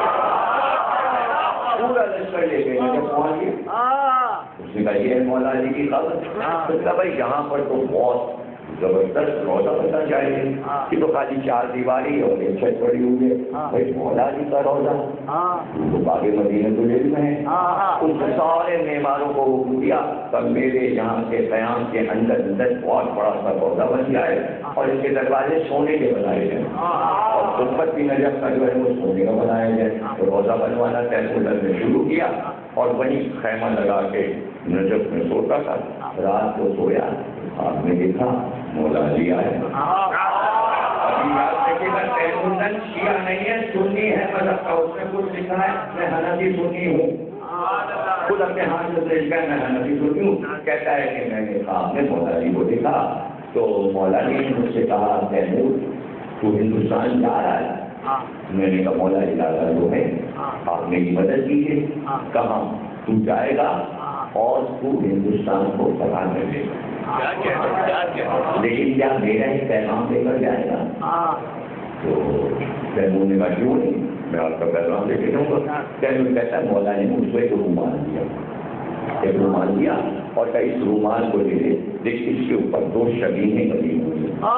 پورا لشکر لے کے نجف پہنچ گیا۔ اس نے کہا یہ مولا علی کی خبر، اس نے کہا بھائی یہاں پر تو بہت زبردست روزہ بننا چاہیے کہ تو خالی چار دیواری اور ایک چھت پڑی ہوئی ہے بھائی مولا جی کا روزہ تو باغ مدینہ تو جیل میں ہے. ان سارے مہمانوں کو حکم دیا تب میرے یہاں کے قیام کے اندر اندر بہت بڑا سا روزہ بن جائے اور اس کے دروازے سونے کے بنائے جائیں اور خدمت بھی نجف کا جو ہے وہ سونے کا بنایا جائے. تو روزہ بنوانا تحصیلدار نے شروع کیا اور وہیں خیمہ لگا کے نجف میں سوتا تھا. رات کو سویا آپ نے دیکھا مولا جی آئے. ابھی یاد رکھیے گا تحصیلدار شیعہ نہیں ہے سنی ہے مذہب کا. اس نے کچھ لکھا ہے میں حنفی سنی ہوں خود اپنے ہاتھ سے لکھا ہے میں حنفی سنی ہوں. کہتا ہے کہ میں نے آپ نے مولا جی کو دیکھا تو مولا جی نے مجھ سے کہا تیمور تو ہندوستان جا رہا ہے. میں نے کہا مولا ارادہ جو ہے آپ نے یہ مدد کیجیے. کہاں تو جائے گا اور تو ہندوستان کو پتا کر دے گا لیکن کیا میرا ہی پیغام لے کر جائے گا. تو تیمور نے کہا کیوں نہیں میں آپ کا پیغام لے کے جاؤں گا. تیمور کہتا ہے مولا نے مجھ کو ایک رومال دیا ایک رومال دیا اور کہ اس رومال کو لے لے دیکھ اس کے اوپر دو شبیہیں بنی ہوئی ہیں.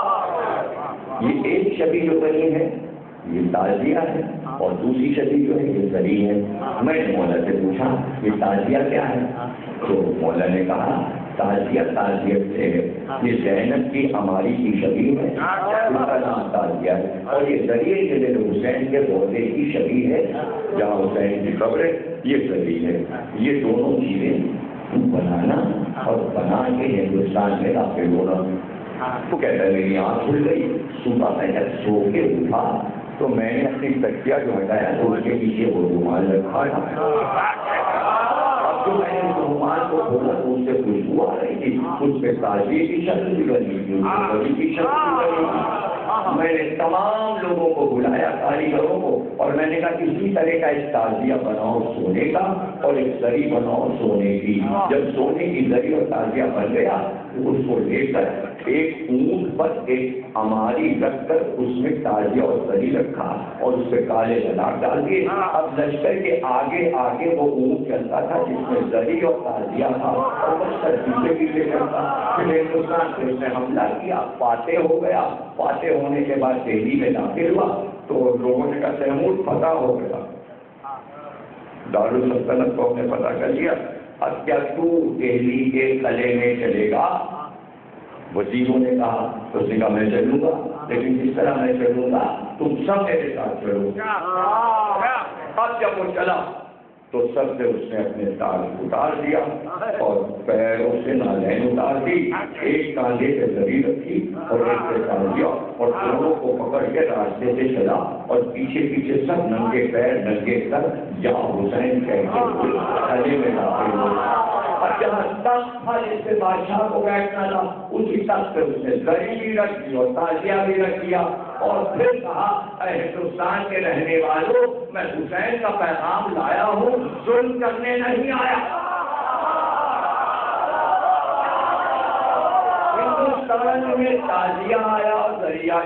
یہ ایک شبی جو بنی ہے یہ تازیہ ہے اور دوسری شبی جو ہے یہ زری ہے. میں نے مولا سے پوچھا یہ تازیہ کیا ہے تو مولا نے کہا تازیہ تازیت سے ہے. یہ زینب کی ہماری کی شبی ہے اس کا نام تازیہ ہے اور یہ ذریعے جلد حسین کے پودے کی شبی ہے جہاں حسین کی قبر ہے یہ زری ہے. یہ دونوں چیزیں بنانا اور بنا کے ہندوستان میں داخل ہونا. تو کہتا ہے میری آنکھ کھل گئی. صبح میں جب سو کے اٹھا تو میں نے اپنی تکیہ جو ہٹایا تو اس کے پیچھے وہ رومال رکھا تھا. اب جو میں نے اس رومال کو کھولا تو اس سے خوشبو آ رہی تھی. اس پہ تازیے کی شکل بھی بنی تھی اس کی شکل بھی بنی تھی. میں نے تمام لوگوں کو بلایا کاریگروں کو اور میں نے کہا کسی طرح کا ایک تازیہ بناؤ سونے کا اور ایک زری بناؤ سونے کی. جب سونے کی زری اور تازیہ بن گیا تو اس کو لے کر ایک اونٹ پر ایک ہماری رکھ کر اس میں تازیہ اور زری رکھا اور اس پہ کالے للاٹ ڈال دیے. اب لشکر کے آگے آگے وہ اونٹ چلتا تھا جس میں زری اور تازیہ تھا اور لشکر پیچھے پیچھے چلتا. پھر ہندوستان پہ اس نے حملہ کیا فاتح ہو گیا. فاتح ہونے کے بعد دہلی میں داخل ہوا تو لوگوں نے کہا تیمور فتح ہو گیا دارالسلطنت کو ہم نے فتح کر لیا. اب کیا تو دہلی کے قلعے میں چلے گا. وزیروں نے کہا تو اس نے کہا میں چلوں گا لیکن جس طرح میں چلوں گا تم سب میرے ساتھ چلو. اب جب وہ چلا تو سب سے اس نے اپنے تاج اتار دیا اور پیروں سے نالین اتار دی. ایک کاندھے پہ زری رکھی اور ایک پہ تازیہ اور دونوں کو پکڑ کے راستے سے چلا اور پیچھے پیچھے سب ننگے پیر ننگے سر یا حسین کہہ کے گلے میں داخل ہوئے. اور جہاں تخت تھا جس سے بادشاہ کو بیٹھنا تھا اسی تخت پہ اس نے زری بھی رکھ دی اور تازیہ بھی رکھ دیا اور پھر کہا اے ہندوستان کے رہنے والوں میں حسین کا پیغام لایا ہوں ظلم کرنے نہیں آیا. ہندوستان میں تازیہ آیا اور ذریعہ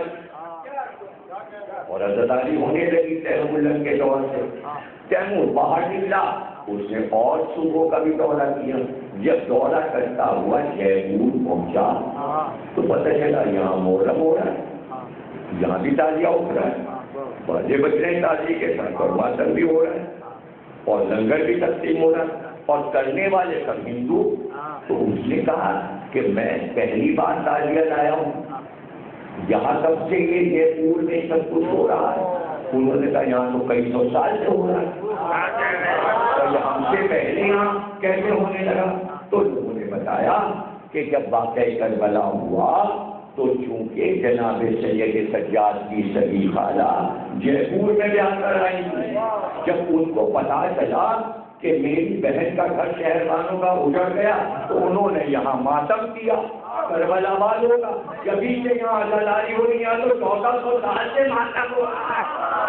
اور عزتاری ہونے لگی تیمور کے دور سے. تیمور باہر نکلا اس نے اور صوبوں کا بھی دورہ کیا. جب دورہ کرتا ہوا جے پور پہنچا تو پتہ چلا یہاں محرم ہو رہا ہے یہاں بھی تازیہ اٹھ رہا ہے بڑے بچے تازی کے ساتھ اور ماتم بھی ہو رہا ہے اور لنگر بھی تقسیم ہو رہا ہے اور کرنے والے سب ہندو. تو اس نے کہا کہ میں پہلی بار تازیہ لایا ہوں یہاں سب سے یہ جے پور میں سب کچھ ہو رہا ہے. انہوں نے کہا یہاں تو کئی سو سال سے ہو رہا ہے اور ہم سے پہلے یہاں کیسے ہونے لگا. تو لوگوں نے بتایا کہ جب واقعہ کربلا ہوا تو چونکہ جناب سید سجاد کی سگی خالہ جے پور میں بیان کر آئی تھی. جب ان کو پتا چلا کہ میری بہن کا گھر شہربانوں کا اجڑ گیا تو انہوں نے یہاں ماتم کیا کربلا والوں کا. جبھی سے یہاں عزاداری ہو رہی ہے تو چودہ سو سال سے ماتم ہو رہا ہے.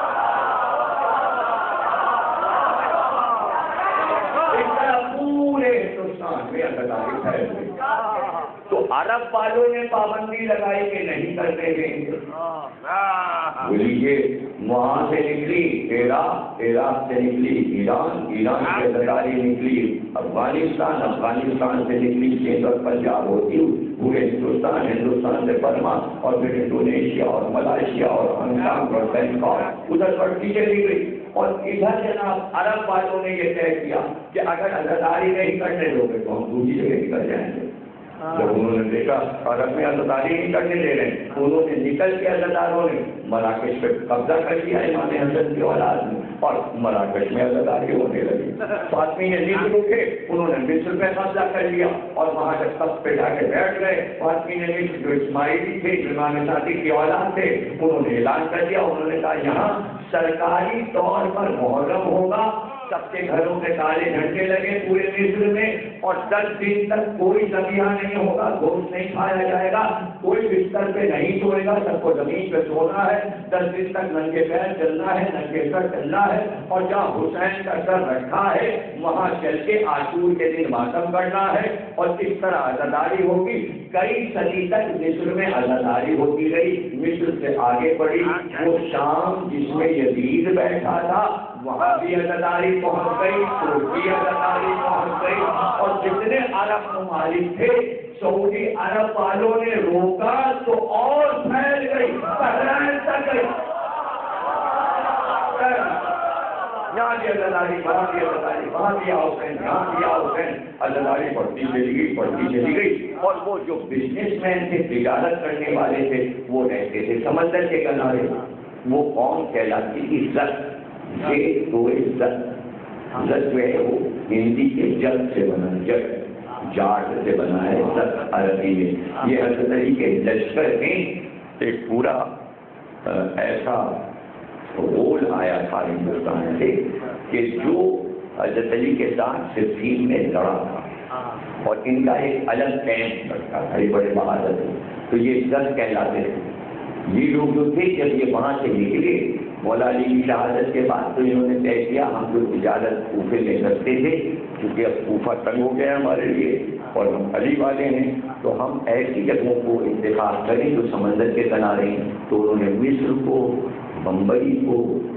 پورے ہندوستان میں عزاداری پھیل گئی. تو عرب والوں نے پابندی لگائی کہ نہیں کرنے دیں گے. بولیے وہاں سے نکلی عراق عراق سے نکلی ایران ایران سے عزاداری نکلی افغانستان افغانستان سے نکلی سندھ اور پنجاب ہوتی پورے ہندوستان ہندوستان سے برما اور پھر انڈونیشیا اور ملائیشیا اور ہانگ کانگ اور بینکاک ادھر بڑھتی چلی گئی. اور ادھر جناب عرب والوں نے یہ طے کیا کہ اگر عزاداری نہیں کرنے دو گے تو ہم دوسری جگہ نکل جائیں گے. جب انہوں نے دیکھا عرب میں عزاداری نہیں کرنے دے رہے ہیں، انہوں نے نکل کے عزاداروں نے مراکش پہ قبضہ کر لیا امام حسن کی اولاد نے اور مراکش میں عزاداری ہونے لگی. فاطمی نے مصر اٹھے، انہوں نے مصر پہ قبضہ کر لیا اور وہاں جب تخت پہ جا کے بیٹھ گئے. فاطمی نے مصر جو اسماعیلی تھے امام صادق کی اولاد تھے انہوں نے اعلان کر دیا، انہوں نے کہا یہاں سرکاری طور پر محرم ہوگا، سب کے گھروں میں کالے جھنڈے لگے پورے مصر میں اور دس دن تک کوئی ذبیحہ نہیں ہوگا، گوشت نہیں کھایا جائے گا، کوئی بستر پہ نہیں سوئے گا، سب کو زمین پہ سونا ہے، دس دن تک ننگے پیر چلنا ہے، ننگے سر چلنا ہے اور جہاں حسین کا سر رکھا ہے وہاں چل کے عاشور کے دن ماتم کرنا ہے اور اس طرح عزاداری ہوگی. کئی صدی تک مصر میں عزاداری ہوتی رہی. مصر سے آگے بڑھی وہ شام جس میں یزید بیٹھا تھا وہاں بھی عزاداری پہنچ گئی، ترکی عزاداری پہنچ گئی اور جتنے عرب ممالک تھے سعودی عرب والوں نے روکا تو اور پھیل گئی، بحرین تک گئی. یہاں بھی عزاداری، وہاں بھی عزاداری، وہاں بھی حسین، یہاں بھی حسین، عزاداری بڑھتی چلی گئی بڑھتی چلی گئی. اور وہ جو بزنس مین تھے، تجارت کرنے والے تھے، وہ رہتے تھے سمندر کے کنارے. وہ قوم کہلاتی تھی زت. یہ تو عزت عزت جو ہے وہ ہندی کے جگ سے بنا، جگ جاٹ سے بنا ہے عزت عربی میں. یہ حضرت علی کے لشکر میں ایک پورا ایسا رول آیا تھا ہندوستان سے کہ جو حضرت علی کے ساتھ صفین میں لڑا تھا اور ان کا ایک الگ کیمپ لگتا تھا. یہ بڑے بہادر تھے تو یہ زت کہلاتے تھے. یہ لوگ جو تھے جب یہ وہاں سے نکلے مولا علی کی شہادت کے بعد تو انہوں نے طے کیا ہم جو تجارت کوفے میں کرتے تھے کیونکہ اب کوفہ تنگ ہو گیا ہمارے لیے اور ہم علی والے ہیں تو ہم ایسی جگہوں کو انتخاب کریں جو سمندر کے کنارے ہیں. تو انہوں نے مصر کو، بمبئی کو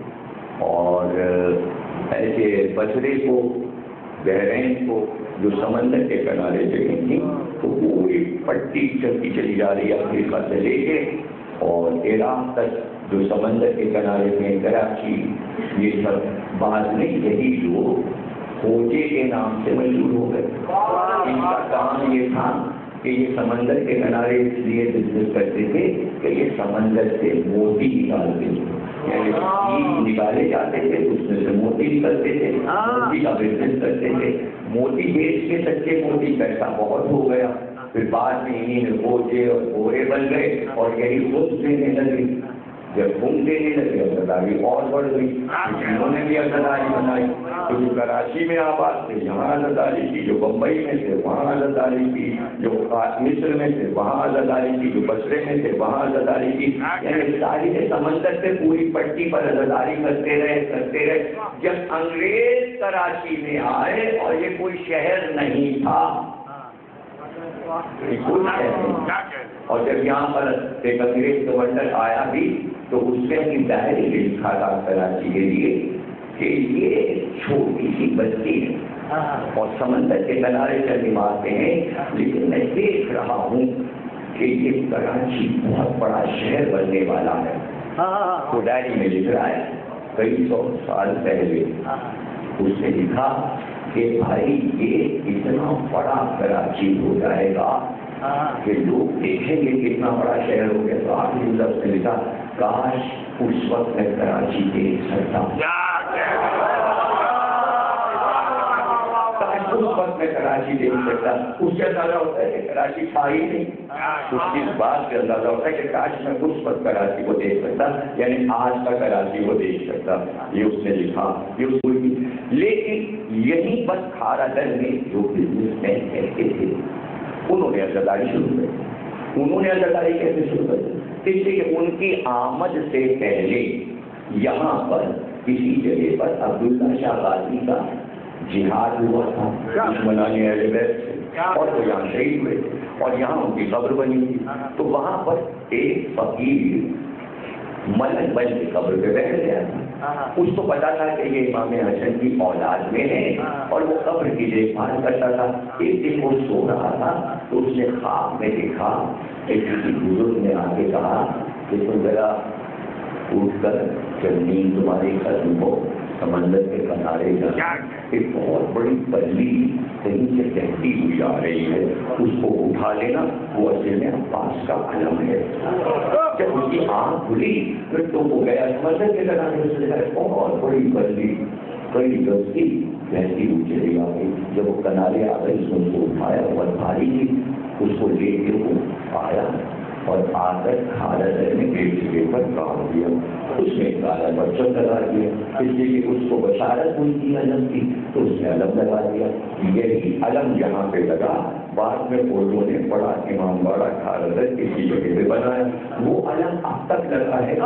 اور ایسے بصرے کو، بحرین کو جو سمندر کے کنارے جگہیں تھیں تو پوری پٹی چلتی چلی جا رہی ہے افریقہ سے لے کے اور عراق تک جو سمندر کے کنارے میں کراچی یہ سب بعد میں یہی لوگ کھوجے کے نام سے مشہور ہو گئے. ان کا کام یہ تھا کہ یہ سمندر کے کنارے اس لیے بزنس کرتے تھے کہ یہ سمندر سے موتی نکالتے تھے، یعنی چیز نکالے جاتے تھے اس میں سے موتی نکلتے تھے، موتی کا بزنس کرتے تھے. موتی بیچ کے سچے موتی پیسہ بہت ہو گیا، پھر بعد میں انہیں میں بوجھے اور بورے بن گئے اور یہی خود دینے لگے. جب گھوم دینے لگے عزاداری اور بڑھ گئی. انہوں نے بھی عزاداری بنائی تو جو کراچی میں آباد تھے یہاں عزاداری کی، جو بمبئی میں تھے وہاں عزاداری کی، جو مصر میں تھے وہاں عزاداری کی، جو بصرے میں تھے وہاں عزاداری کی. یعنی ساری سمندر سے پوری پٹی پر عزاداری کرتے رہے کرتے رہے. جب انگریز کراچی میں آئے اور یہ کوئی شہر نہیں تھا اور جب یہاں پر ایک انگریز گورنر آیا بھی تو اس نے اپنی ڈائری لکھا تھا کراچی کے لیے کہ یہ چھوٹی سی بستی ہے اور سمندر کے کنارے سے نماتے ہیں لیکن میں دیکھ رہا ہوں کہ یہ کراچی بہت بڑا شہر بننے والا ہے. وہ ڈائری میں لکھ رہا ہے کئی سو سال پہلے. اس نے لکھا کہ بھائی یہ اتنا بڑا کراچی ہو جائے گا کہ لوگ دیکھیں گے کتنا بڑا شہر ہو گیا. تو آخری لفظ نے لکھا کاش اس وقت میں کراچی دیکھ سکتا ہوں، کاش اس وقت میں کراچی دیکھ سکتا. اس سے اندازہ ہوتا ہے کہ کراچی تھا ہی نہیں. اس کی بات سے اندازہ ہوتا ہے کہ کاش میں اس وقت کراچی کو دیکھ سکتا، یعنی آج کا کراچی کو دیکھ سکتا. یہ اس نے لکھا. یہ لیکن یہی بس کھارا در میں جو بزنس مین کہتے تھے انہوں نے عزاداری شروع کر. انہوں نے عزاداری کیسے شروع کر؟ اس لیے کہ ان کی آمد سے پہلے یہاں پر کسی جگہ پر عبداللہ شاہ غازی کا جہاد ہوا تھا دشمنان اہل بیت سے اور وہ یہاں شہید ہوئے اور یہاں ان کی قبر بنی تھی. تو وہاں پر ایک فقیر ملک بن کی قبر پہ بیٹھ گیا تھا اس کو پتا تھا کہ یہ امام حسن کی اولاد میں ہے اور وہ قبر کی دیکھ بھال کرتا تھا. ایک دن وہ سو رہا تھا تو اس نے خواب میں دیکھا کہ کسی بزرگ نے آ کے کہا کہ تم ذرا اٹھ کر جب نیند تمہاری ختم ہو سمندر کے کنارے جا ایک بہت بڑی بلی کہیں سے کہتی ہوئی آ رہی ہے, اس کو اٹھا لینا, وہ اصل میں عباس کا علم ہے. جب اس کی آنکھ کھلی پھر تو وہ گیا سمندر کے کنارے سے, بہت بڑی بلی کئی گزتی کہتی ہوئی چلی آ گئی. جب وہ کنارے آ گئی اس نے اس کو اٹھایا, بہت بھاری تھی, اس کو لے کے وہ آیا اور آ کر کھانا نے ایک جگہ پر کام دیا, اس نے کالا بچہ لگا دیا, اس لیے کہ اس کو بشارت ہوئی تھی علم کی تو اس نے علم لگا دیا. یہی علم یہاں پہ لگا, بعد میں اردو نے بڑا امام باڑا کھانا کسی جگہ پہ بنایا, وہ علم اب تک لگا ہے.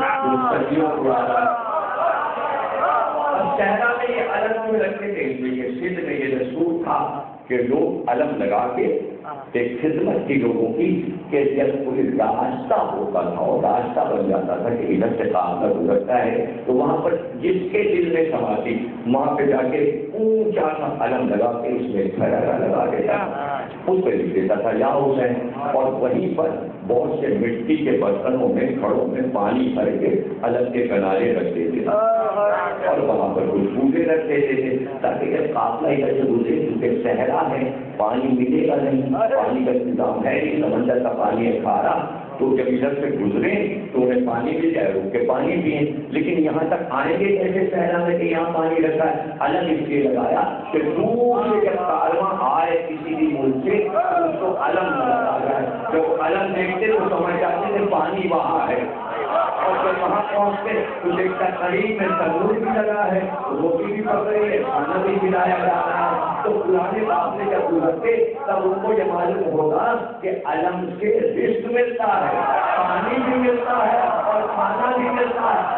صحرا میں یہ علم میں رکھتے تھے, اس لیے سندھ میں یہ دستور تھا کہ لوگ علم لگا کے ایک خدمت کی لوگوں کی کہ جب کوئی راستہ ہوتا تھا اور راستہ بن جاتا تھا کہ ادھر سے کام کر گزرتا ہے تو وہاں پر جس کے دل میں سماتی وہاں پہ جا کے اونچا سا علم لگا کے اس میں گھرا لگا دیتا, اس پہ لکھ دیتا تھا یا حسین, اور وہیں پر بہت سے مٹی کے برتنوں میں کھڑوں میں پانی بھر کے علم کے کنارے رکھ دیتے تھے اور وہاں پر کچھ بوٹے رکھ دیتے تھے تاکہ جب قافلہ ادھر سے گزرے کیونکہ صحرا ہے پانی ملے گا نہیں, پانی کا انتظام ہے نہیں, سمندر کا پانی ہے کھارا, تو جب ادھر سے گزرے تو انہیں پانی مل جائے, رک کے پانی پیئیں. لیکن یہاں تک آئیں گے کیسے صحرا میں کہ یہاں پانی رکھا ہے؟ علم اس لیے لگایا کہ دور سے جب کارواں آئے کسی بھی ملک سے اس کو علم لگا جائے, جب علم دیکھتے تو سمجھ جاتے تھے پانی وہاں ہے, اور جب وہاں پہنچتے تو دیکھتا قریب میں تندور بھی لگا ہے, روٹی بھی پک رہی ہے, کھانا بھی کھلایا جا رہا ہے. تو پرانے قافلے جب گزرتے تب ان کو یہ معلوم ہوگا کہ علم سے رزق ملتا ہے, پانی بھی ملتا ہے اور کھانا بھی ملتا ہے.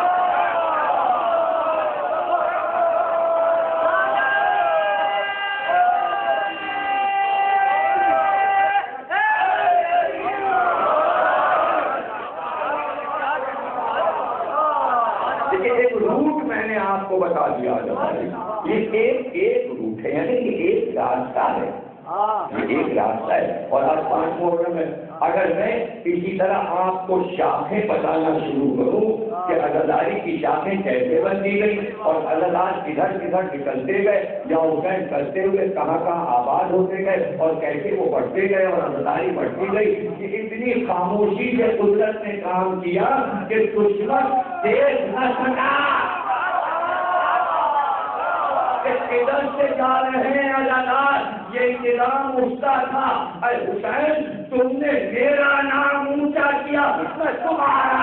ایک روٹ میں نے آپ کو بتا دیا, یہ ایک ایک روٹ ہے, یعنی کہ ایک راستہ ہے, یہ ایک راستہ ہے. اور آج پانچ محرم ہے, اگر میں اسی طرح آپ کو شاخیں بتانا شروع کروں کہ عزاداری کی شاخیں کیسے بنتی گئی اور عزادار ادھر ادھر نکلتے گئے یا حسین کرتے ہوئے کہاں کہاں آباد ہوتے گئے اور کیسے وہ بڑھتے گئے اور عزاداری بڑھتی گئی, کہ اتنی خاموشی سے قدرت نے کام کیا کہ دشمن دیکھ نہ سکا ادھر سے جا رہے ہیں عزادار. یہ انتظام اٹھتا تھا, اے حسین تم نے میرا نام اونچا کیا, میں تمہارا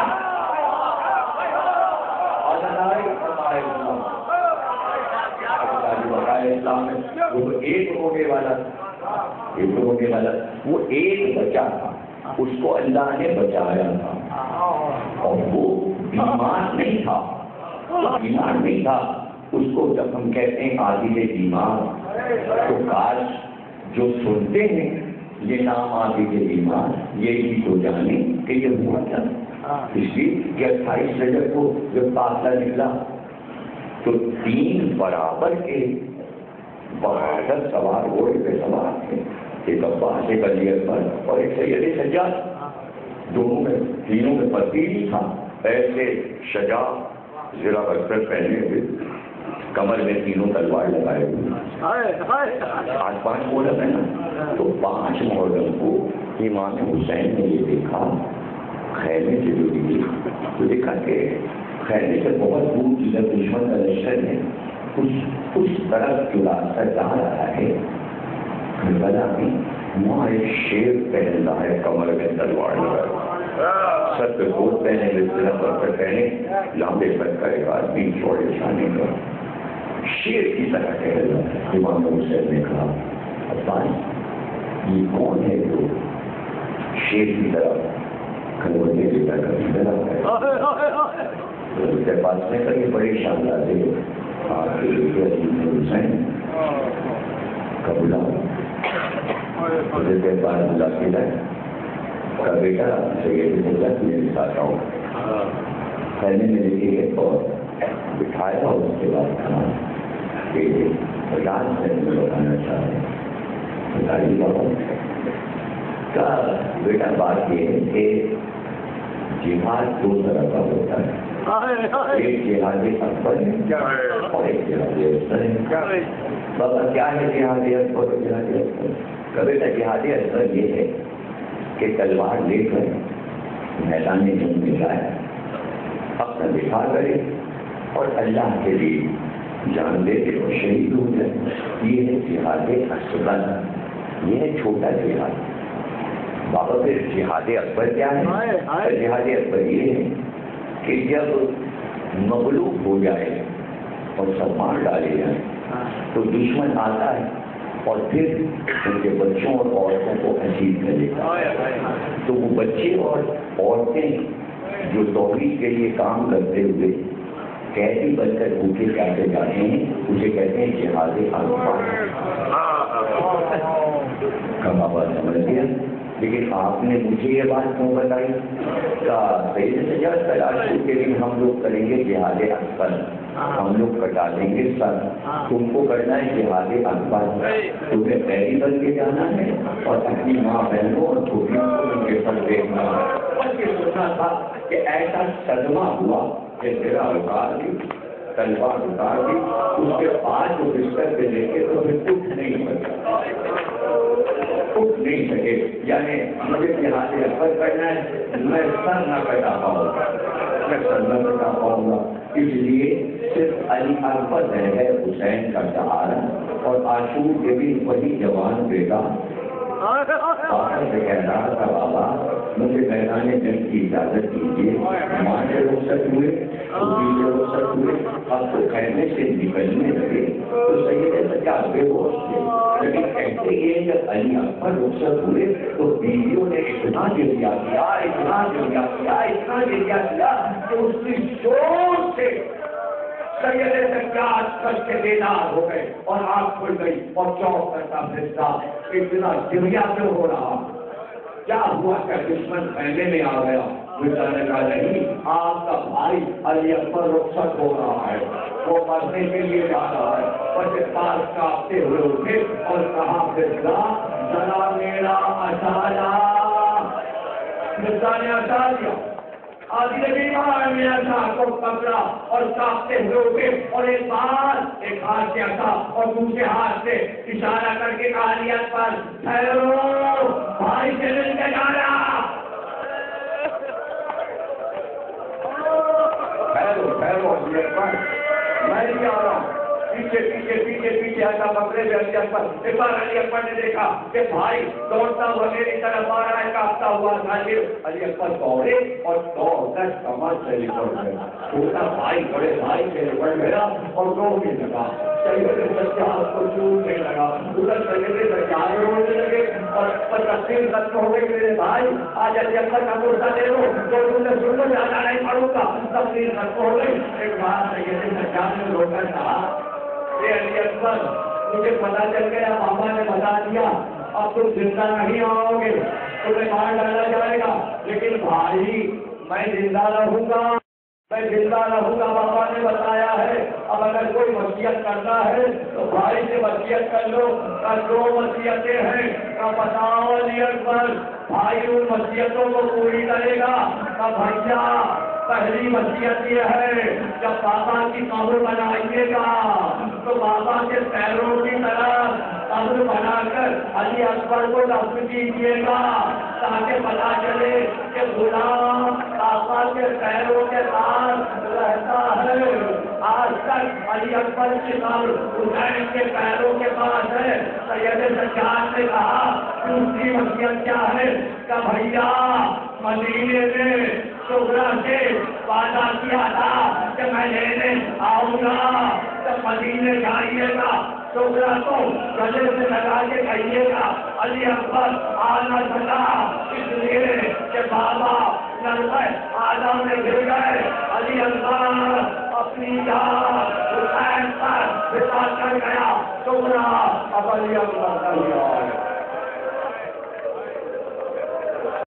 اسلام میں وہ ایک ہونے والا ایک ہونے والا وہ ایک بچہ تھا, اس کو اللہ نے بچایا تھا اور وہ بیمار نہیں تھا, بیمار نہیں تھا. اس کو جب ہم کہتے ہیں عادل بیمار تو کاش جو سنتے ہیں یہ نام عادل بیمار یہی تو جانے کہ یہ ہوا کیا. اس لیے کہ اٹھائیس رجب کو جب قافلہ نکلا تو تین برابر کے بہادر سوار گھوڑے پہ سوار تھے, ایک عباس ایک علی اکبر اور ایک سید سجاد, دونوں میں تینوں میں پتیلی تھا, ایسے شجاع ضلع بکر پہنے ہوئے, کمر میں تینوں تلوار لگائے ہوئے. آج پانچ محرم ہے نا, تو پانچ محرم کو امام حسین نے یہ دیکھا خیمے سے جو دی تو دیکھا کہ خیمے سے بہت دور جدھر دشمن کا لشکر ہے اس اس طرف جو راستہ جا رہا ہے کربلا میں, وہاں ایک شیر پہنتا ہے کمر میں تلوار لگائے, سر پہ کوٹ پہنے ہوئے پر پہنے لمبے سر کا ایک آدمی چوڑے شانے کا شیر کی طرح کہہ رہا ہے. امام حسین نے کہا عباس یہ کون ہے جو شیر کی طرح کھلوتے لیتا کبھی طرح ہے, اس کے پاس میں کبھی بڑی شاندار ہے آپ کے حسین کبلا کے بعد اللہ کے لائے کا بیٹا سید سجاد میرے ساتھ آؤ, پہلے میں دیکھیے اور اٹھایا اور اس کے بعد کہا کہ یاد سے میں بتانا چاہ رہا ہوں بتائیے بابا کا بیٹا بات یہ ہے کہ جہاد دو طرح کا ہوتا ہے، ایک جہاد اکبر ہے اور ایک جہاد اصغر ہے۔ بابا کیا ہے جہاد اکبر اور جہاد اصغر؟ کا بیٹا جہاد اصغر یہ ہے کہ تلوار لے کر میدان جنگ میں جائے، اپنا دفاع کرے اور اللہ کے لیے جان دے دے اور شہید ہو جائے، یہ ہے جہاد اصغر، یہ ہے چھوٹا جہاد۔ بابا پھر جہاد اکبر کیا ہے؟ جہاد اکبر یہ ہے کہ جب مغلوب ہو جائے اور سب مار ڈالے جائیں تو دشمن آتا ہے اور پھر ان کے بچوں اور عورتوں کو اسیر کر لیتا ہے، تو وہ بچے اور عورتیں جو توحید کے لیے کام کرتے ہوئے قیدی بن کر بھوکے پیاسے جاتے ہیں، اسے کہتے ہیں جہاد اکبر کا۔ بابا سمجھ گیا، لیکن آپ نے مجھے یہ بات کیوں بتائی؟ تلاش کے دن ہم لوگ کریں گے جہاد اکبر، ہم لوگ کٹا دیں گے سر، تم کو کرنا ہے جہاد اکبر، تمہیں پہلی بن کے جانا ہے اور اپنی ماں بہنوں اور چھوٹیوں کو ان کے ساتھ دیکھنا ہے۔ اور یہ سوچنا تھا کہ ایسا صدمہ ہوا کہ تیرا اتار دی، تلوار اتار دی، اس کے بعد جو بستر پہ لے کے تو پھر اٹھ نہیں سکا، اٹھ نہیں سکے، یعنی مجھے جہاد اکبر کرنا ہے، میں سر نہ کٹا پاؤں گا، میں سر نہ کٹا پاؤں گا، اس لیے صرف علی اکبر رہ گئے حسین کا سہارا، اور عاشور کے بھی وہی جوان بیٹا پاپا سے کہہ رہا تھا بابا مجھے میدان جنگ کی اجازت دیجیے، ماں سے رخصت ہوئے، خودی سے رخصت ہوئے، اب تو خیمے سے نکلنے لگے تو سید سجاد بے ہوش تھے، لیکن کہتے یہ جب علی اکبر رخصت ہوئے تو بیویوں نے اتنا جریا کیا اتنا جریا کیا اتنا جریا کیا کہ اس کی شور سے سید سجاد کر کے بیدار ہو گئے اور آنکھ کھل گئی اور چوک کرتا پھرتا اتنا جریا کیوں ہو رہا؟ کیا ہوا کہ دشمن خیمے میں آ گیا؟ بچانے کا نہیں، آپ کا بھائی علی اکبر رخصت ہو رہا ہے، وہ مرنے کے لیے جا رہا ہے، بچے پاس کاپتے ہوئے اٹھے اور کہا مرزا ذرا میرا اشارہ، مرزا نے اٹھا دیا، آدھی بیمار میرا شاہ کو پکڑا اور کاپتے ہوئے اٹھے اور ایک بار ایک ہاتھ سے اٹھا اور دوسرے ہاتھ سے اشارہ کر کے کہا علی اکبر ٹھہرو، بھائی سے مل کے جانا، ٹھہرو ٹھہرو علی اکبر میں نہیں آ رہا ہوں، پیچھے پیچھے پیچھے پیچھے آتا پکڑے ہوئے علی اکبر۔ ایک بار علی اکبر نے دیکھا کہ بھائی دوڑتا ہوا میری طرف آ رہا ہے، کاپتا ہوا ظالم، علی اکبر دوڑے اور دوڑ کر کمر سے نکل گیا، چھوٹا بھائی بڑے بھائی سے نکل گیا اور دوڑنے لگا، سید سجاد کو چومنے لگا، ادھر سید سجاد رونے لگے اور تقسیم ختم ہو گئی، میرے بھائی آج علی اکبر کا مردہ دے دو، جو تم نے سن کو زیادہ نہیں پڑوں گا، تقسیم ختم ہو گئی۔ ایک بار سید سجاد نے رو کر کہا اے علی اکبر مجھے پتا چل گیا، بابا نے بتا دیا اب تم زندہ نہیں آؤ گے، تمہیں مار ڈالا جائے گا، لیکن بھائی میں زندہ رہوں گا، میں زندہ رہوں گا، بابا نے بتایا ہے، اب اگر کوئی وصیت کرنا ہے تو بھائی سے وصیت کر لو، دو وصیتیں ہیں، کا بتاؤ علی اکبر، بھائی ان وصیتوں کو پوری کرے گا، کا بھیا پہلی وصیت یہ ہے جب بابا کی قبر بنائیے گا تو بابا کے پیروں کی طرف قبر بنا کر علی اکبر کو دفن کیجیے گا تاکہ پتا چلے کہ غلام بابا کے پیروں کے پاس رہتا ہے۔ آج تک علی اکبر کی قبر حسین کے پیروں کے پاس ہے۔ سید سجاد نے کہا دوسری وصیت کیا ہے کہ بھیا مدینے میں شغرا سے وعدہ کیا تھا کہ میں لینے آؤں گا، جب مدینے جائیے گا شغرا کو گلے سے لگا کے کہیے گا علی اکبر آنا سکا، اس لیے کہ بابا نرمے آدم میں گر گئے، علی اکبر اپنی جان حسین پر بتا کر گیا شغرا اب علی اکبر